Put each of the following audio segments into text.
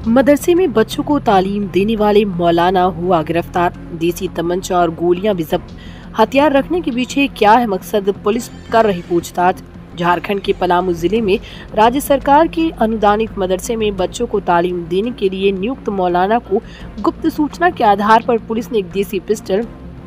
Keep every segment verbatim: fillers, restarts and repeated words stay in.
मदरसे में बच्चों को तालीम देने वाले मौलाना हुआ गिरफ्तार। देसी तमंचा और गोलियां भी जब्त। हथियार रखने के पीछे क्या है मकसद, पुलिस कर रही पूछताछ। झारखंड के पलामू जिले में राज्य सरकार के अनुदानित मदरसे में बच्चों को तालीम देने के लिए नियुक्त मौलाना को गुप्त सूचना के आधार पर पुलिस ने एक देसी पिस्टल,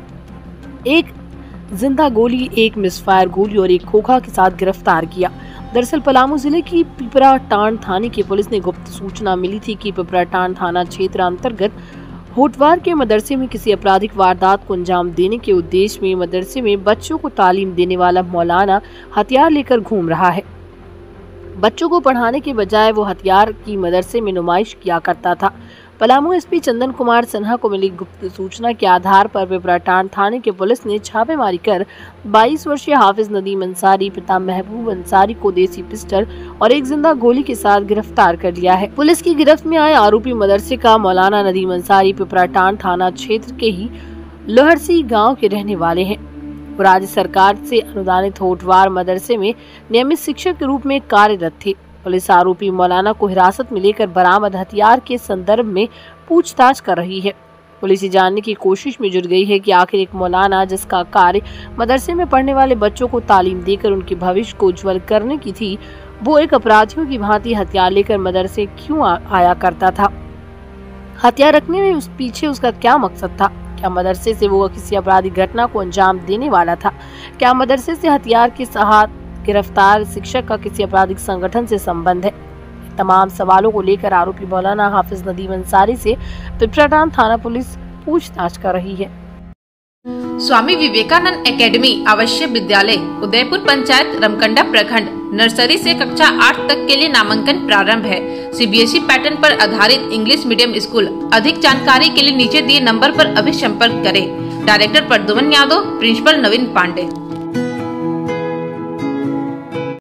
एक जिंदा गोली, एक मिसफायर गोली और एक खोखा के साथ गिरफ्तार किया। दरअसल पलामू जिले की पिपराटांड थाने की पुलिस ने गुप्त सूचना मिली थी कि पिपराटांड थाना क्षेत्र अंतर्गत होटवार के मदरसे में किसी आपराधिक वारदात को अंजाम देने के उद्देश्य में मदरसे में बच्चों को तालीम देने वाला मौलाना हथियार लेकर घूम रहा है। बच्चों को पढ़ाने के बजाय वो हथियार की मदरसे में नुमाइश किया करता था। पलामू एसपी चंदन कुमार सिन्हा को मिली गुप्त सूचना के आधार पर पिपराटांड थाने की पुलिस ने छापेमारी कर बाईस वर्षीय हाफिज नदीम अंसारी पिता महबूब अंसारी को देसी पिस्टल और एक जिंदा गोली के साथ गिरफ्तार कर लिया है। पुलिस की गिरफ्त में आए आरोपी मदरसे का मौलाना नदीम अंसारी पिपराटांड थाना क्षेत्र के ही लोहरसी गाँव के रहने वाले हैं। राज्य सरकार से अनुदानित होटवार मदरसे में नियमित शिक्षक के रूप में कार्यरत थे। पुलिस आरोपी मौलाना को हिरासत में लेकर बरामद हथियार के संदर्भ में पूछताछ कर रही है। पुलिस ये जानने की कोशिश में जुट गई है कि आखिर एक मौलाना जिसका कार्य मदरसे में पढ़ने वाले बच्चों को तालीम देकर उनके भविष्य को उज्जवल करने की थी, वो एक अपराधियों की भांति हथियार लेकर मदरसे क्यों आ, आया करता था। हथियार रखने में उस पीछे उसका क्या मकसद था? क्या मदरसे से वो किसी आपराधिक घटना को अंजाम देने वाला था? क्या मदरसे से हथियार के साथ गिरफ्तार शिक्षक का किसी आपराधिक संगठन से संबंध है? तमाम सवालों को लेकर आरोपी मौलाना हाफिज नदीम अंसारी से पिपराटांड थाना पुलिस पूछताछ कर रही है। स्वामी विवेकानंद एकेडमी आवासीय विद्यालय उदयपुर पंचायत रमकंडा प्रखंड नर्सरी से कक्षा आठ तक के लिए नामांकन प्रारंभ है। सीबीएसई पैटर्न पर आधारित इंग्लिश मीडियम स्कूल। अधिक जानकारी के लिए नीचे दिए नंबर पर अभी संपर्क करें। Director Pradyuman Yadav, principal Naveen Pandey.